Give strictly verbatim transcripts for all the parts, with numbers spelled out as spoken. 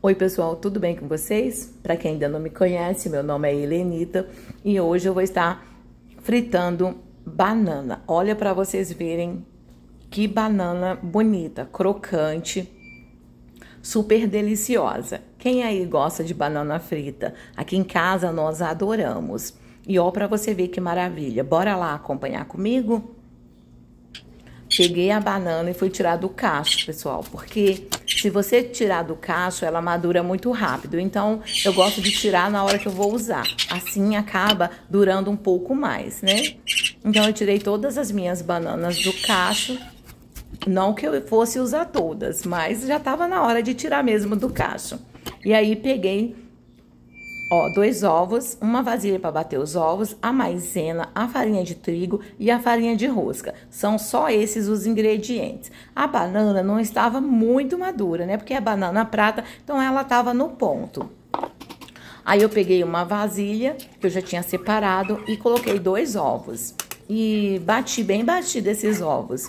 Oi pessoal, tudo bem com vocês? Para quem ainda não me conhece, meu nome é Helenita e hoje eu vou estar fritando banana. Olha para vocês verem que banana bonita, crocante, super deliciosa. Quem aí gosta de banana frita? Aqui em casa nós adoramos. E ó, para você ver que maravilha. Bora lá acompanhar comigo? Peguei a banana e fui tirar do cacho, pessoal, porque se você tirar do cacho, ela madura muito rápido. Então, eu gosto de tirar na hora que eu vou usar. Assim, acaba durando um pouco mais, né? Então, eu tirei todas as minhas bananas do cacho. Não que eu fosse usar todas, mas já tava na hora de tirar mesmo do cacho. E aí, peguei... Ó, dois ovos, uma vasilha para bater os ovos, a maisena, a farinha de trigo e a farinha de rosca. São só esses os ingredientes. A banana não estava muito madura, né? Porque é banana prata, então ela estava no ponto. Aí eu peguei uma vasilha que eu já tinha separado e coloquei dois ovos. E bati bem batido esses ovos.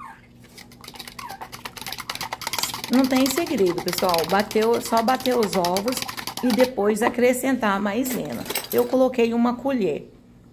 Não tem segredo, pessoal. Bateu, só bater os ovos e depois acrescentar a maisena. Eu coloquei uma colher.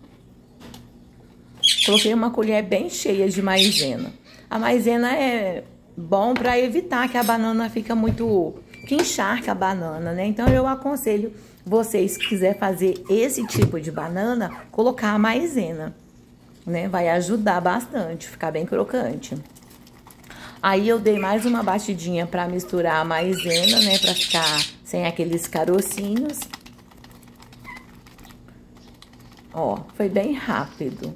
Coloquei uma colher bem cheia de maisena. A maisena é bom para evitar que a banana fica muito... que encharca a banana, né? Então, eu aconselho vocês que quiser fazer esse tipo de banana, colocar a maisena, né? Vai ajudar bastante, ficar bem crocante. Aí eu dei mais uma batidinha para misturar a maisena, né? Para ficar sem aqueles carocinhos. Ó, foi bem rápido.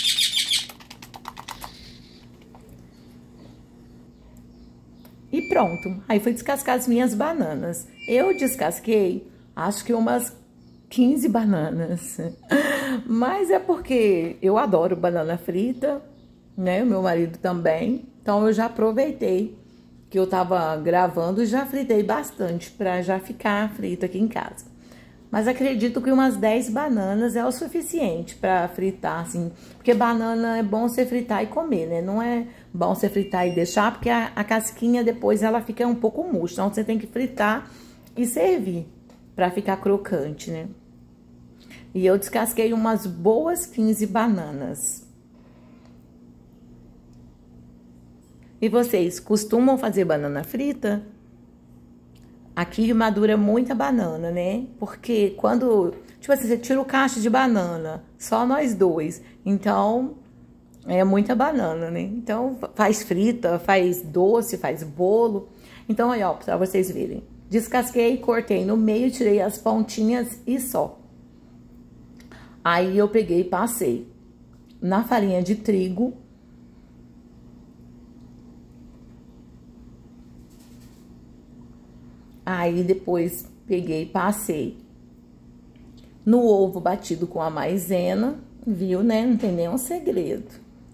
E pronto. Aí fui descascar as minhas bananas. Eu descasquei, acho que umas quinze bananas. Mas é porque eu adoro banana frita, né? O meu marido também. Então, eu já aproveitei que eu tava gravando e já fritei bastante pra já ficar frito aqui em casa. Mas acredito que umas dez bananas é o suficiente pra fritar, assim. Porque banana é bom você fritar e comer, né? Não é bom você fritar e deixar, porque a, a casquinha depois ela fica um pouco murcha. Então, você tem que fritar e servir pra ficar crocante, né? E eu descasquei umas boas quinze bananas. E vocês costumam fazer banana frita? Aqui madura muita banana, né? Porque quando, tipo assim, você tira o cacho de banana, só nós dois. Então, é muita banana, né? Então, faz frita, faz doce, faz bolo. Então, aí, ó, pra vocês verem. Descasquei, cortei no meio, tirei as pontinhas e só. Aí, eu peguei e passei na farinha de trigo. Aí, depois, peguei e passei no ovo batido com a maisena, viu, né? Não tem nenhum segredo.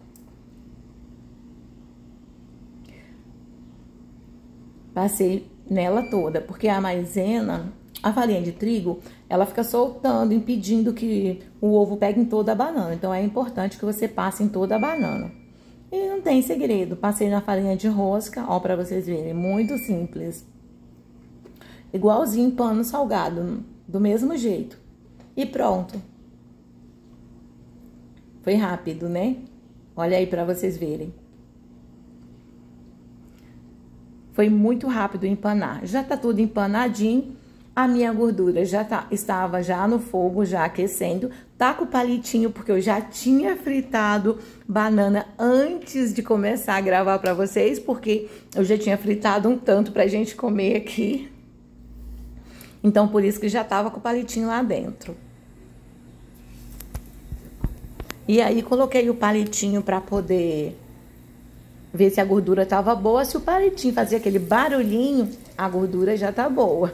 Passei nela toda, porque a maisena, a farinha de trigo, ela fica soltando, impedindo que o ovo pegue em toda a banana. Então, é importante que você passe em toda a banana. E não tem segredo, passei na farinha de rosca, ó, pra vocês verem, muito simples. Igualzinho pano salgado, do mesmo jeito. E pronto. Foi rápido, né? Olha aí pra vocês verem. Foi muito rápido empanar. Já tá tudo empanadinho. A minha gordura já tá, estava já no fogo, já aquecendo. Tá com o palitinho, porque eu já tinha fritado banana antes de começar a gravar pra vocês. Porque eu já tinha fritado um tanto pra gente comer aqui. Então, por isso que já tava com o palitinho lá dentro. E aí, coloquei o palitinho pra poder ver se a gordura tava boa. Se o palitinho fazia aquele barulhinho, a gordura já tá boa.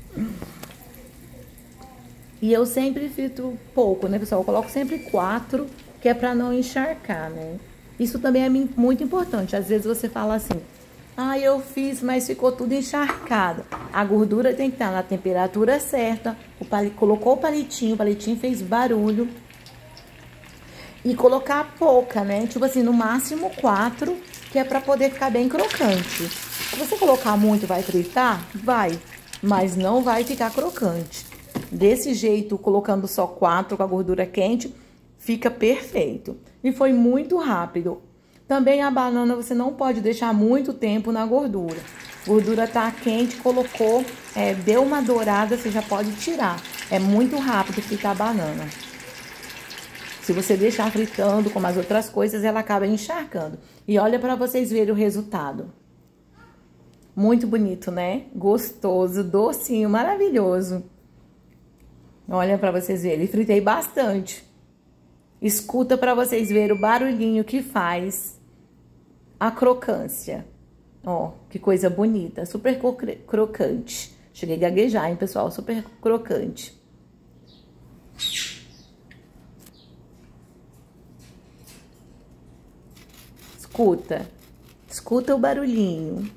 E eu sempre frito pouco, né, pessoal? Eu coloco sempre quatro, que é pra não encharcar, né? Isso também é muito importante. Às vezes você fala assim... Ah, eu fiz, mas ficou tudo encharcado. A gordura tem que estar na temperatura certa. O pali... Colocou o palitinho, o palitinho fez barulho. E colocar pouca, né? Tipo assim, no máximo quatro, que é pra poder ficar bem crocante. Se você colocar muito, vai fritar? Vai. mas não vai ficar crocante. Desse jeito, colocando só quatro com a gordura quente, fica perfeito. E foi muito rápido. Também a banana você não pode deixar muito tempo na gordura. A gordura tá quente, colocou, é, deu uma dourada, você já pode tirar. É muito rápido fritar a banana. Se você deixar fritando como as outras coisas, ela acaba encharcando. E olha para vocês verem o resultado. Muito bonito, né? Gostoso, docinho, maravilhoso. Olha para vocês verem, e fritei bastante. Escuta para vocês verem o barulhinho que faz a crocância. Ó, que coisa bonita, super crocante. Cheguei a gaguejar, hein, pessoal? Super crocante. Escuta, escuta o barulhinho.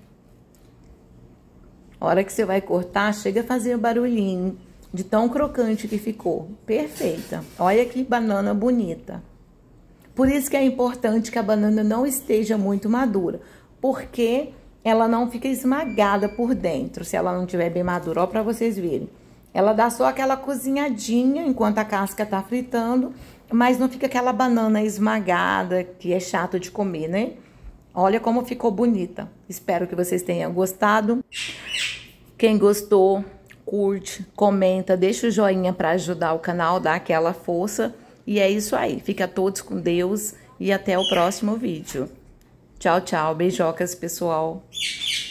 A hora que você vai cortar, chega a fazer o barulhinho de tão crocante que ficou. Perfeita. Olha que banana bonita. Por isso que é importante que a banana não esteja muito madura, porque ela não fica esmagada por dentro, se ela não estiver bem madura. Ó, pra vocês verem. Ela dá só aquela cozinhadinha enquanto a casca tá fritando, mas não fica aquela banana esmagada, que é chato de comer, né? Olha como ficou bonita. Espero que vocês tenham gostado. Quem gostou, curte, comenta, deixa o joinha para ajudar o canal, dar aquela força. E é isso aí. Fica todos com Deus e até o próximo vídeo. Tchau, tchau. Beijocas, pessoal.